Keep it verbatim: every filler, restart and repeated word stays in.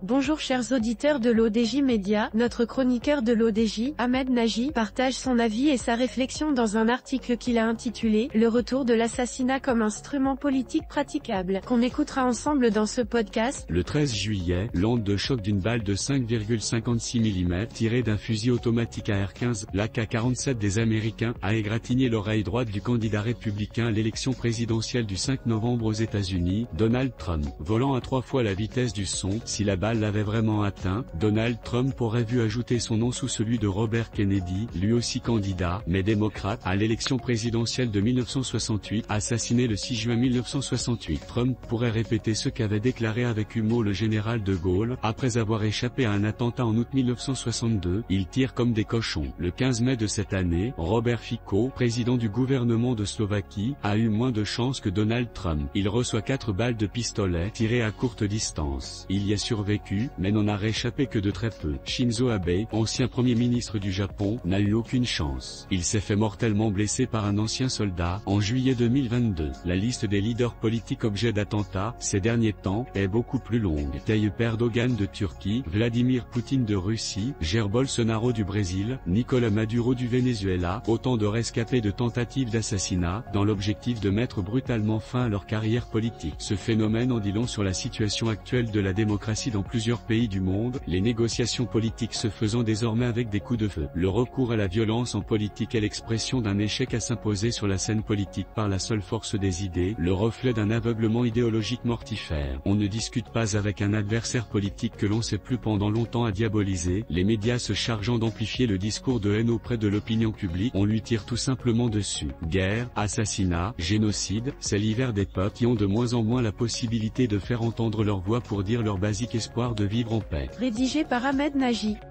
Bonjour chers auditeurs de l'O D J Média, notre chroniqueur de l'O D J, Ahmed Nagy, partage son avis et sa réflexion dans un article qu'il a intitulé « Le retour de l'assassinat comme instrument politique praticable », qu'on écoutera ensemble dans ce podcast. Le treize juillet, l'onde de choc d'une balle de cinq virgule cinquante-six millimètres tirée d'un fusil automatique A R quinze, l'A K quarante-sept des Américains, a égratigné l'oreille droite du candidat républicain à l'élection présidentielle du cinq novembre aux États-Unis, Donald Trump. Volant à trois fois la vitesse du son, si la balle l'avait vraiment atteint, Donald Trump aurait vu ajouter son nom sous celui de Robert Kennedy, lui aussi candidat, mais démocrate, à l'élection présidentielle de mille neuf cent soixante-huit, assassiné le six juin mille neuf cent soixante-huit. Trump pourrait répéter ce qu'avait déclaré avec humour le général de Gaulle, après avoir échappé à un attentat en août mille neuf cent soixante-deux, ils tirent comme des cochons. Le quinze mai de cette année, Robert Fico, président du gouvernement de Slovaquie, a eu moins de chance que Donald Trump. Il reçoit quatre balles de pistolet tirées à courte distance. Il y a survécu, mais n'en a réchappé que de très peu. Shinzo Abe, ancien premier ministre du Japon, n'a eu aucune chance. Il s'est fait mortellement blesser par un ancien soldat, en juillet deux mille vingt-deux. La liste des leaders politiques objets d'attentats, ces derniers temps, est beaucoup plus longue. Tayyip Erdogan de Turquie, Vladimir Poutine de Russie, Jair Bolsonaro du Brésil, Nicolas Maduro du Venezuela, autant de rescapés de tentatives d'assassinat, dans l'objectif de mettre brutalement fin à leur carrière politique. Ce phénomène en dit long sur la situation actuelle de la démocratie dans plusieurs pays du monde, les négociations politiques se faisant désormais avec des coups de feu. Le recours à la violence en politique est l'expression d'un échec à s'imposer sur la scène politique par la seule force des idées, le reflet d'un aveuglement idéologique mortifère. On ne discute pas avec un adversaire politique que l'on s'est plus pendant longtemps à diaboliser, les médias se chargeant d'amplifier le discours de haine auprès de l'opinion publique, on lui tire tout simplement dessus. Guerre, assassinat, génocide, c'est l'hiver des peuples qui ont de moins en moins la possibilité de faire entendre leur voix pour dire leur basique espoir de vivre en paix. Rédigé par Ahmed Nagy.